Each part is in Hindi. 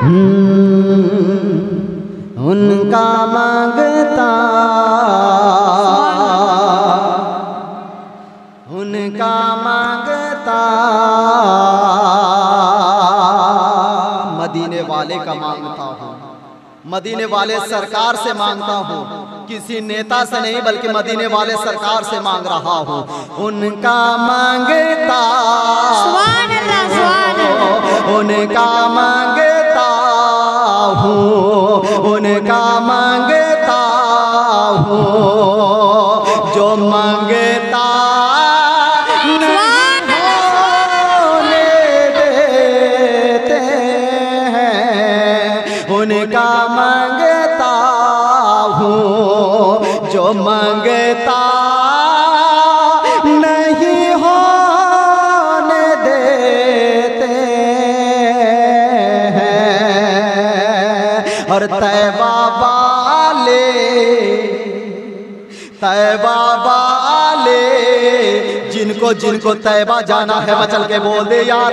उनका मांगता, उनका मांगता, मदीने वाले का मांगता हूँ, मदीने वाले सरकार से मांगता हूँ, किसी नेता से नहीं बल्कि मदीने वाले सरकार से मांग रहा हूँ। उनका मांगता, सुभान अल्लाह, सुभान अल्लाह, उनका मांगता हूँ, उनका मांगता हूँ, जो मांगता होने देते हैं, उनका मांगता हूँ, जो मांगता नहीं होने देते हैं। और तैबा वाले, तैबा वाले, जिनको जिनको तैबा जाना है बचल के बोल दे यार।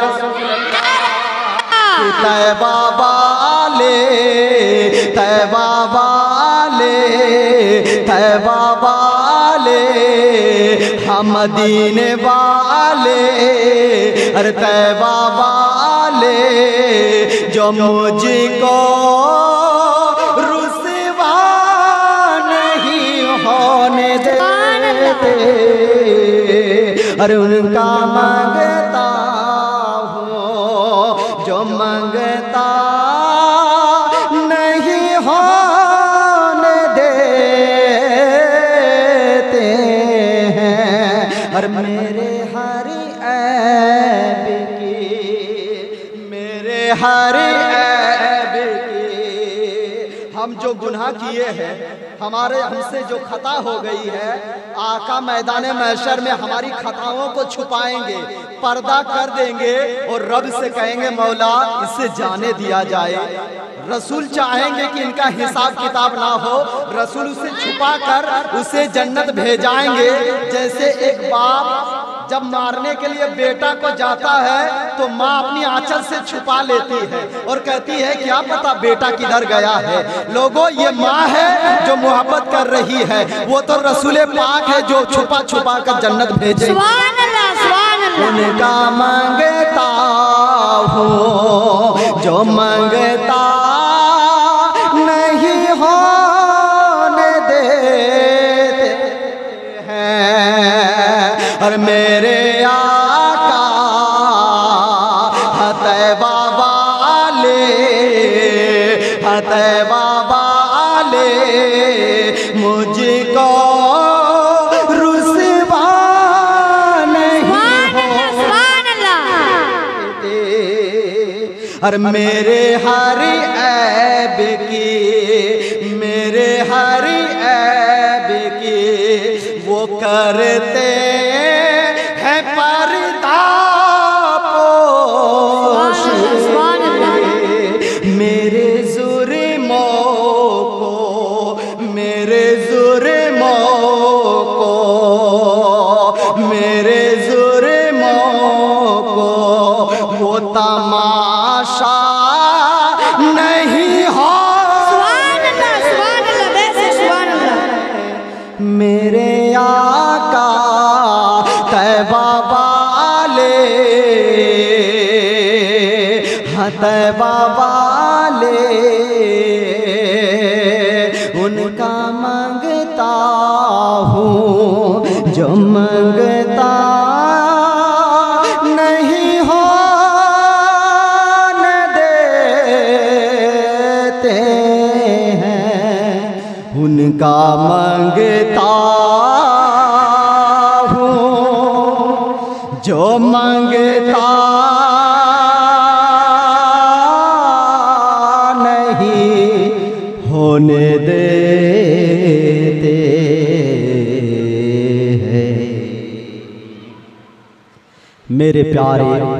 तैबा वाले, तैबा वाले, तैबा वाले, हम मदीने वाले, अरे तैबा वाले, जो मुझको रुसवा नहीं होने देते, अरे उनका मांगता हूँ, जो मांगता नहीं होने देते हैं। और मेरे हर ऐब की, मेरे हर ऐब की, हम जो गुनाह किए हैं, हमारे हमसे जो खता हो गई है, आका मैदान महशर में हमारी खताओं को छुपाएंगे, पर्दा कर देंगे और रब से कहेंगे मौला इसे जाने दिया जाए। रसूल चाहेंगे कि इनका हिसाब किताब ना हो, रसूल उसे छुपा कर उसे जन्नत भेजाएंगे। जैसे एक बाप जब मारने के लिए बेटा को जाता है तो माँ अपनी आंचल से छुपा लेती है और कहती है क्या पता बेटा किधर गया है। लोगों ये माँ है जो मोहब्बत कर रही है, वो तो रसूल पाक है जो छुपा छुपा कर जन्नत भेजे। सुभान अल्लाह, सुभान अल्लाह। उनका मांगता हूँ, जो मांगता नहीं होने देते हैं। और मेरे आका तैबा वाले, तैबा वाले, मुझको रुसवा नहीं होने देते। और मेरे हर ऐब की, मेरे हर ऐब की वो करते हैं पर्दा पोश। मेरे जुर्मों को, मेरे जुर्मों को, मेरे जुर्मों को वो तमाशा नहीं हो। मेरे आका तैबा वाले, हाँ तैबा वाले, उनका मांगता हूँ, जो मांगता नहीं होने देते हैं। उनका मांगता हूँ, जो मांगता नहीं होने देते हैं। मेरे प्यारे